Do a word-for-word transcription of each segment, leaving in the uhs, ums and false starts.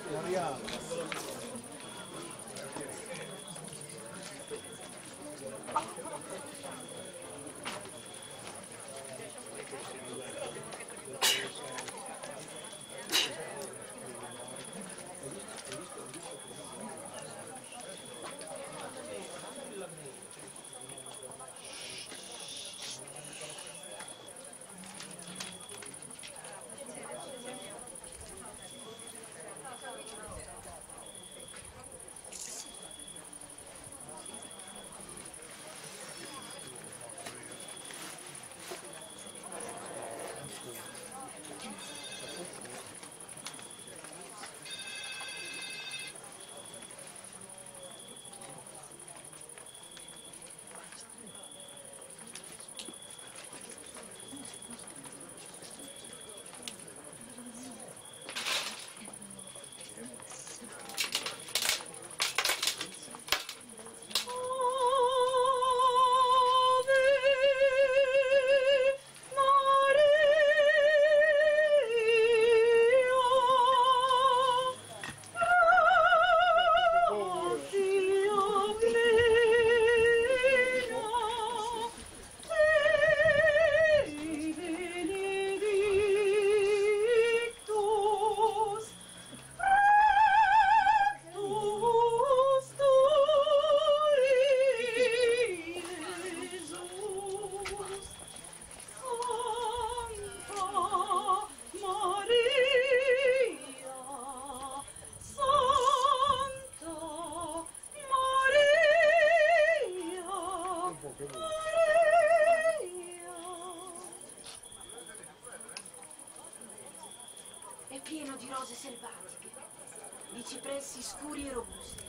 È pieno di rose selvatiche, di cipressi scuri e robusti.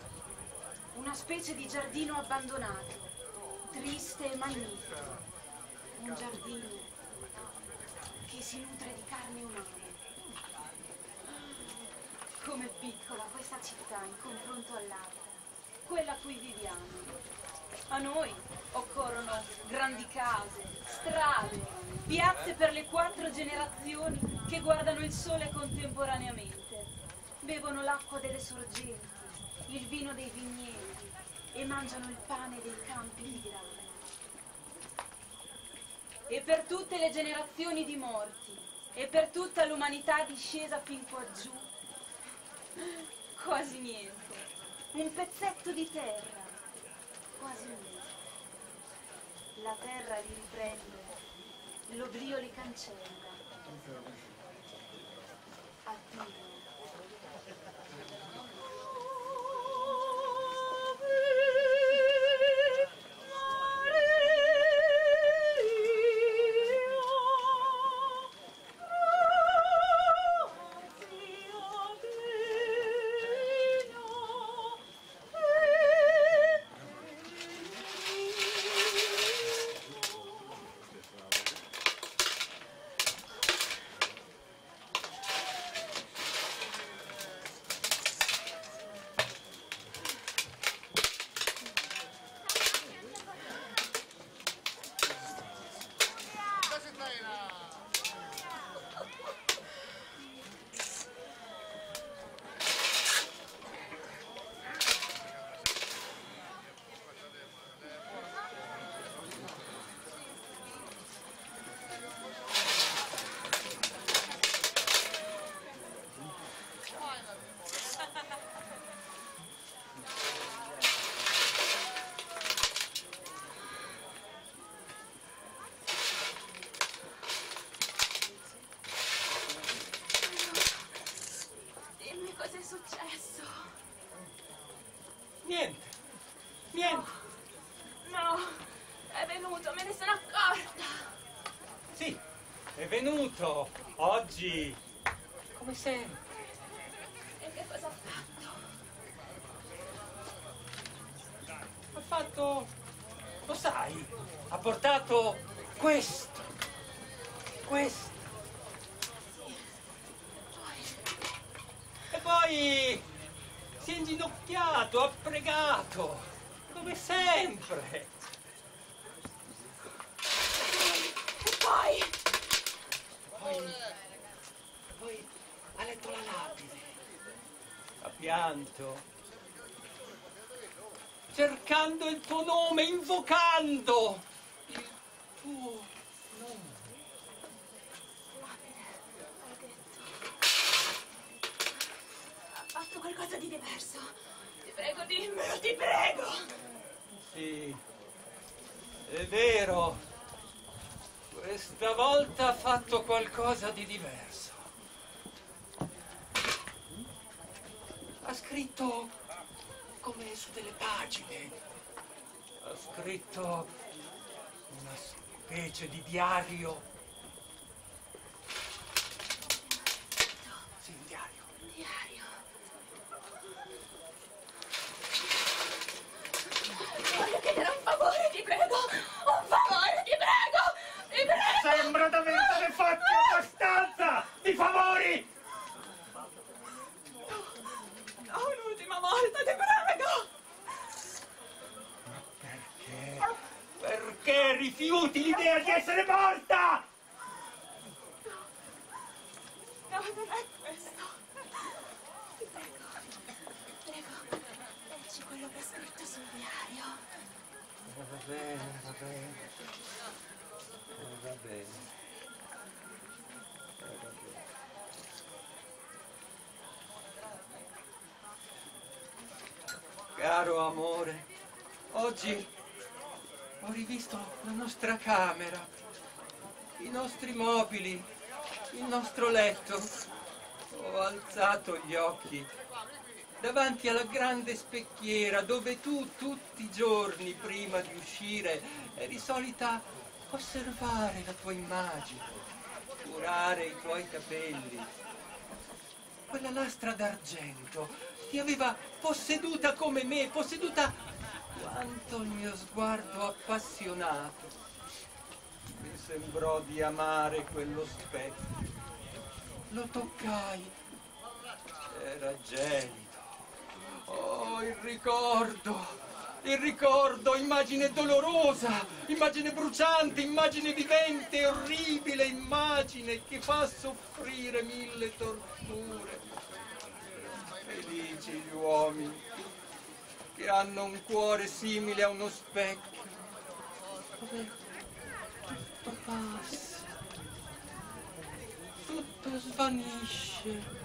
Una specie di giardino abbandonato, triste e magnifico. Un giardino che si nutre di carne umana. Com'è piccola questa città in confronto all'altra, quella a cui viviamo. A noi occorrono grandi case, strade, piazze per le quattro generazioni che guardano il sole contemporaneamente, bevono l'acqua delle sorgenti, il vino dei vigneti e mangiano il pane dei campi di grano. E per tutte le generazioni di morti e per tutta l'umanità discesa fin qua giù, quasi niente, un pezzetto di terra, quasi niente. La terra li riprende, l'oblio li cancella. Addio. Cos'è successo? Niente, niente. No, è venuto, me ne sono accorta. Sì, è venuto oggi, come sempre. E che cosa ha fatto? Ha fatto, lo sai, ha portato questo, questo. E poi si è inginocchiato, ha pregato, come sempre. E poi? Poi, poi ha letto la lapide. ha pianto, cercando il tuo nome, invocando il tuo nome. Hai detto. Ha fatto qualcosa di diverso. Ti prego, dimmelo, ti prego. Sì, è vero. Questa volta ha fatto qualcosa di diverso. Ha scritto come su delle pagine. Ha scritto una specie di diario. Sì, un diario. Diario. Voglio chiedere un favore, ti prego. Un favore, ti prego. Ti prego. Sembra di avertene fatti abbastanza di favori! No, un'ultima volta, ti prego. Ma perché? Perché rifiuti l'idea di essere morta? No, non è questo. Ti prego. Ti prego. Leggi quello che ha scritto sul diario. Va bene, va bene. Va bene. Va bene. Caro amore, oggi ho rivisto la nostra camera, i nostri mobili, il nostro letto. Ho alzato gli occhi davanti alla grande specchiera dove tu tutti i giorni prima di uscire eri solita osservare la tua immagine, curare i tuoi capelli. Quella lastra d'argento ti aveva posseduta come me, posseduta quanto il mio sguardo appassionato. Mi sembrò di amare quello specchio. Lo toccai. Era gelido. Oh, il ricordo! Il ricordo, immagine dolorosa, immagine bruciante, immagine vivente, orribile, immagine che fa soffrire mille torture. Felici gli uomini che hanno un cuore simile a uno specchio, dove tutto passa, tutto svanisce.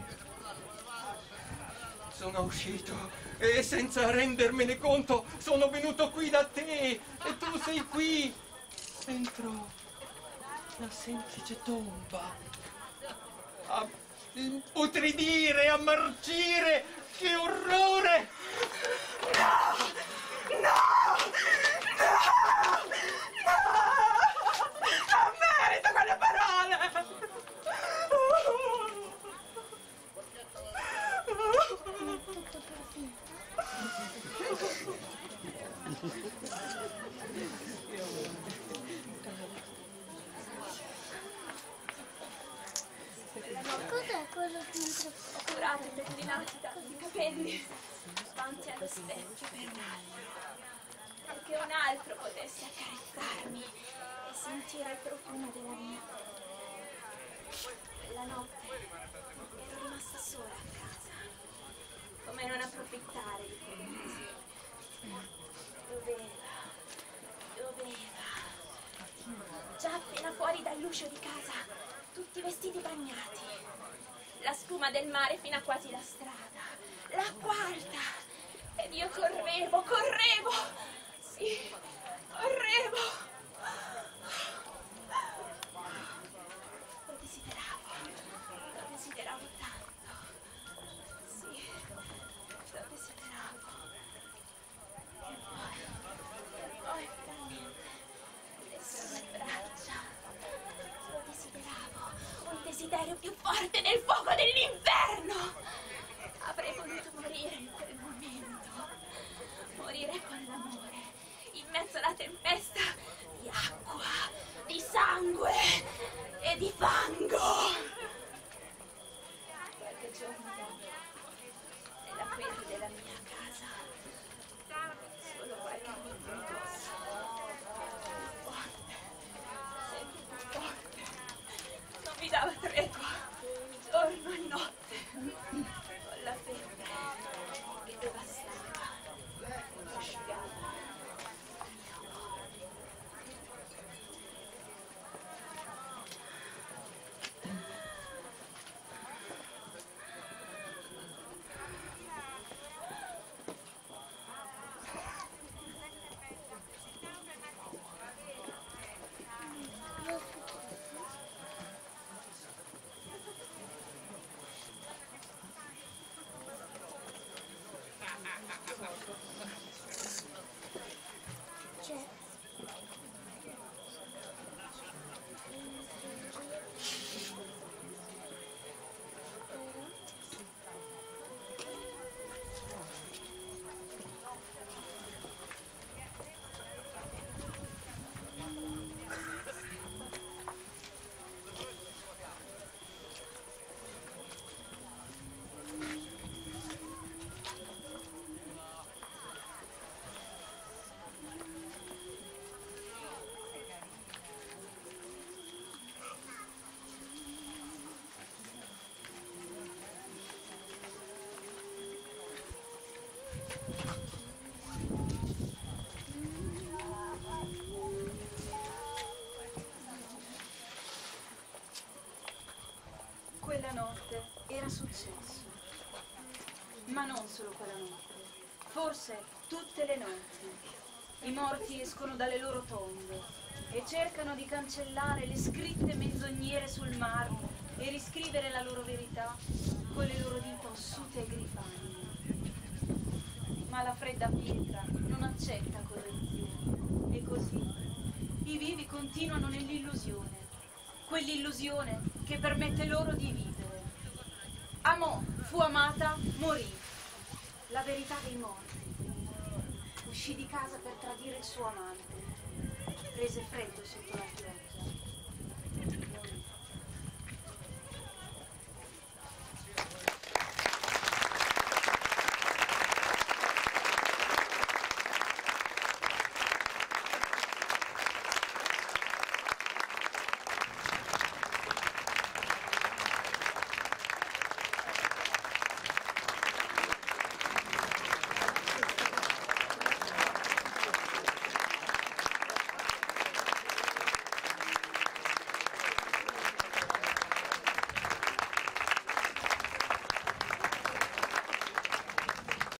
Sono uscito e senza rendermene conto sono venuto qui da te e tu sei qui dentro la semplice tomba a imputridire, a marcire. Che orrore! No! No! No! No! Non merito quelle parole! Tutto per finta. Cos'è quello dentro? Ho curato i pettinati dai capelli davanti allo specchio per un altro, perché un altro potesse accarezzarmi e sentire il profumo della mia voce. Quella notte ero rimasta sola a casa. Come non approfittare di quell'occasione? Doveva, doveva. Già appena fuori dall'uscio di casa, tutti vestiti bagnati. La spuma del mare fino a quasi la strada. L'acqua alta. Ed io correvo, correvo. Sì, correvo. Lo desideravo. Lo desideravo tanto. Sì, lo desideravo. E poi, e poi finalmente le sue braccia. Lo desideravo. Un desiderio più forte del fuoco dell'inferno. Avrei voluto morire in quel momento. Morire con l'amore. In mezzo alla tempesta di acqua, di sangue e di fango. Qualche giorno dopo, nella quiete della mia casa, solo qualche minuto dosso, forte, sempre più forte, non mi dava tregua, giorno e notte, con la febbre, Quella notte era successo, ma non solo quella notte, forse tutte le notti. I morti escono dalle loro tombe e cercano di cancellare le scritte menzognere sul marmo e riscrivere la loro verità con le loro dita ossute e grifaglie. Ma la fredda pietra non accetta correzione e così i vivi continuano nell'illusione, quell'illusione che permette loro di vivere. Amò, fu amata, morì. La verità dei morti. Uscì di casa per tradire il suo amante. Prese freddo sotto la pioggia.